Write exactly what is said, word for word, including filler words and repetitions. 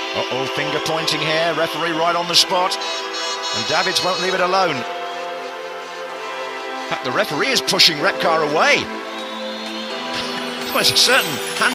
Uh-oh, finger pointing here, referee right on the spot, and Davids won't leave it alone. In fact, the referee is pushing Repcar away. There's a certain hand